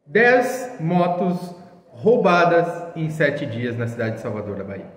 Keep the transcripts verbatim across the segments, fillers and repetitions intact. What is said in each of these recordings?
dez motos roubadas em sete dias na cidade de Salvador, da Bahia.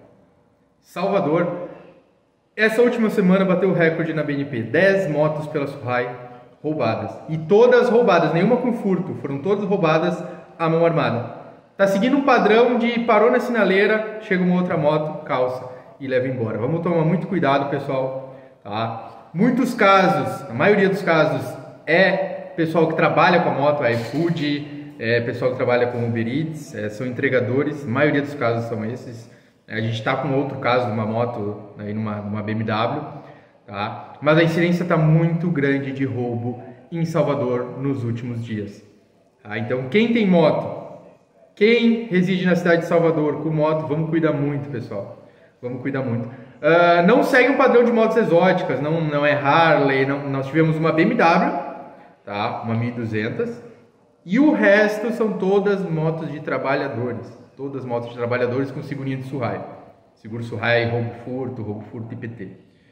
Salvador, essa última semana bateu o recorde na B N P, dez motos pela Surrai roubadas. E todas roubadas, nenhuma com furto, foram todas roubadas à mão armada. Tá seguindo um padrão de parou na sinaleira, chega uma outra moto, calça e leva embora. Vamos tomar muito cuidado, pessoal, tá? Muitos casos, a maioria dos casos é pessoal que trabalha com a moto, é iFood, é pessoal que trabalha com Uber Eats, é, são entregadores, a maioria dos casos são esses. A gente está com outro caso de uma moto, aí numa, numa B M W, tá? Mas a incidência está muito grande de roubo em Salvador nos últimos dias. Tá? Então, quem tem moto, quem reside na cidade de Salvador com moto, vamos cuidar muito, pessoal. Vamos cuidar muito. Uh, não segue um padrão de motos exóticas, não, não é Harley, não, nós tivemos uma B M W, tá? Uma mil e duzentas, e o resto são todas motos de trabalhadores. Todas motos de trabalhadores com segurinha de Surrai. Seguro Surrai, roubo furto, roubo furto I P T.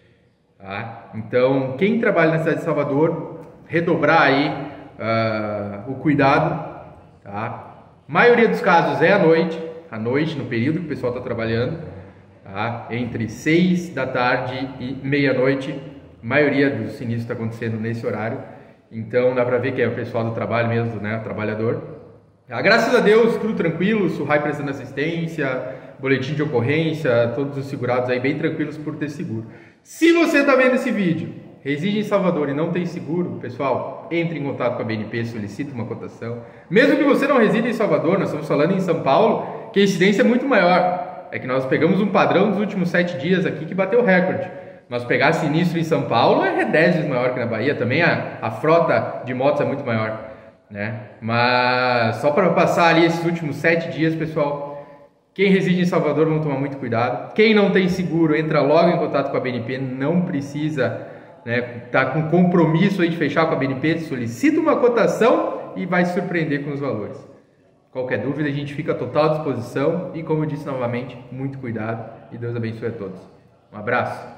Tá? Então, quem trabalha na cidade de Salvador, redobrar aí uh, o cuidado. Tá? A maioria dos casos é à noite, à noite, no período que o pessoal está trabalhando. Tá? Entre seis da tarde e meia-noite. A maioria dos sinistros está acontecendo nesse horário. Então, dá para ver que é o pessoal do trabalho mesmo, né? O trabalhador. Ah, graças a Deus, tudo tranquilo, Surrai prestando assistência, boletim de ocorrência, todos os segurados aí bem tranquilos por ter seguro. Se você está vendo esse vídeo, reside em Salvador e não tem seguro, pessoal, entre em contato com a B N P, solicite uma cotação. Mesmo que você não resida em Salvador, nós estamos falando em São Paulo, que a incidência é muito maior. É que nós pegamos um padrão dos últimos sete dias aqui que bateu recorde. Nós pegar sinistro em São Paulo é dez vezes maior que na Bahia, também a, a frota de motos é muito maior. Né? Mas só para passar ali esses últimos sete dias, pessoal, quem reside em Salvador, vamos tomar muito cuidado. Quem não tem seguro, entra logo em contato com a B N P, não precisa, né, tá com compromisso aí de fechar com a B N P, solicita uma cotação e vai se surpreender com os valores. Qualquer dúvida, a gente fica à total disposição e, como eu disse novamente, muito cuidado e Deus abençoe a todos. Um abraço.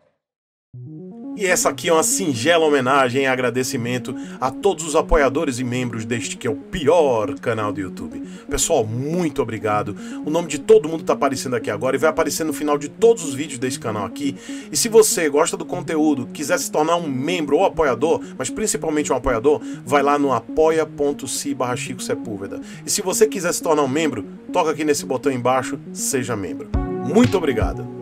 E essa aqui é uma singela homenagem e agradecimento a todos os apoiadores e membros deste que é o pior canal do YouTube. Pessoal, muito obrigado. O nome de todo mundo está aparecendo aqui agora e vai aparecer no final de todos os vídeos desse canal aqui. E se você gosta do conteúdo, quiser se tornar um membro ou apoiador, mas principalmente um apoiador, vai lá no apoia.se barra Chico Sepúlveda. E se você quiser se tornar um membro, toca aqui nesse botão embaixo, seja membro. Muito obrigado.